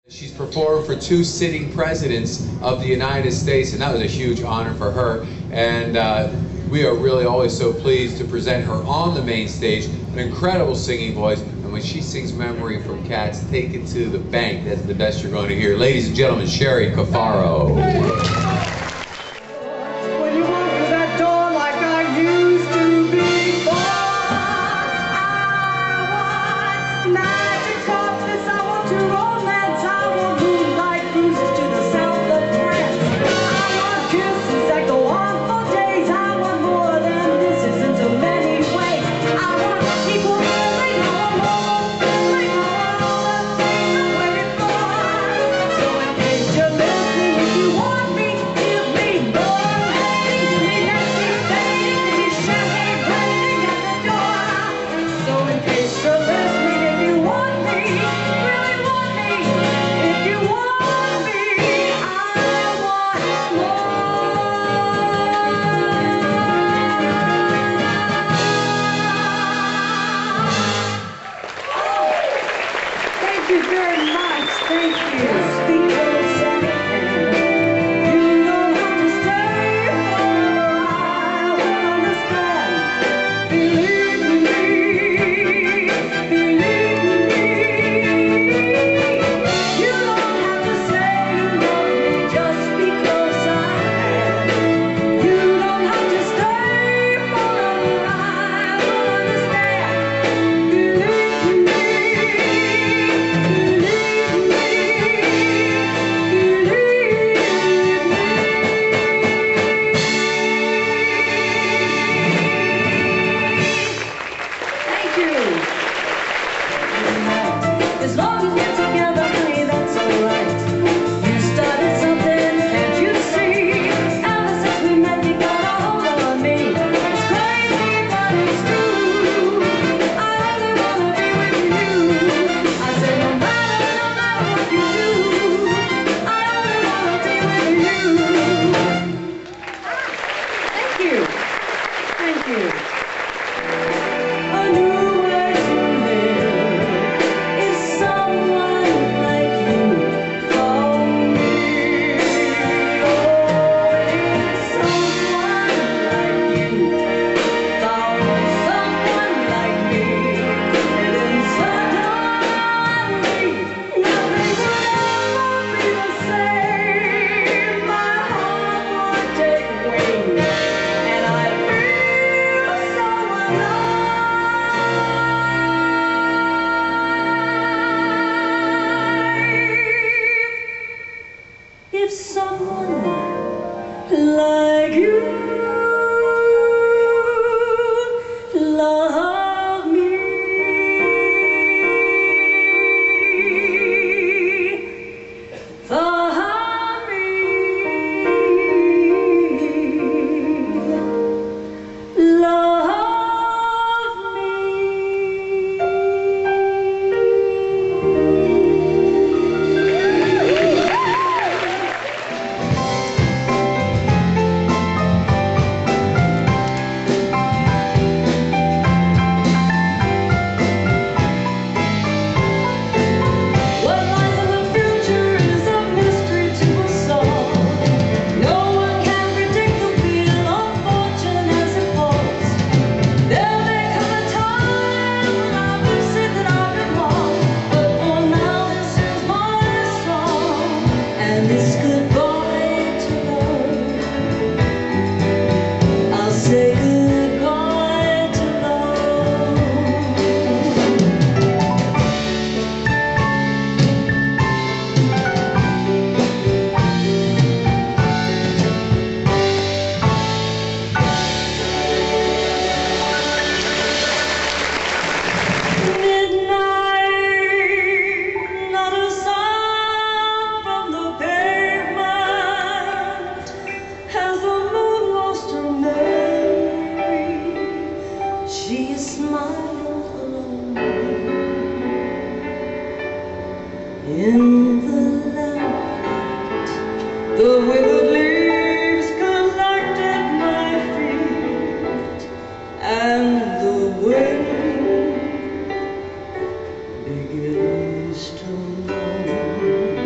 She's performed for 2 sitting presidents of the United States, and that was a huge honor for her. And we are really always so pleased to present her on the main stage. An incredible singing voice, and when she sings Memory from Cats, take it to the bank. That's the best you're going to hear. Ladies and gentlemen, Sherry Cafaro. Thank you very much. Thank you. You don't have to stay forever. I understand. Believe me. You don't have to say you love me just because I am. You don't have to stay forever. I understand. Believe me. As long as we're together, honey, that's alright. You started something, can't you see? Ever since we met, you got a hold of me. It's crazy, but it's true. I only wanna be with you. I said no matter what you do, I only wanna be with you. Thank you. Thank you. A new way to live is someone like you for me. Oh, it's someone like you found someone like me. Then suddenly nothing would ever be the same. My heart would take wing, and I'd feel so alive. If someone like you love me, for me, love What lies in the future is a mystery to us all. No one can predict the wheel of fortune as it falls. There may come a time when I will say that I've been wrong, but for now this is my song, and this goodbye to love. I'll say goodbye to love. Midnight, not a sound from the pavement. Has the moon lost her memory? She is smiling alone in the lamplight. The withered leaves collect at my feet, and the wind begins to moan.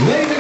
Ladies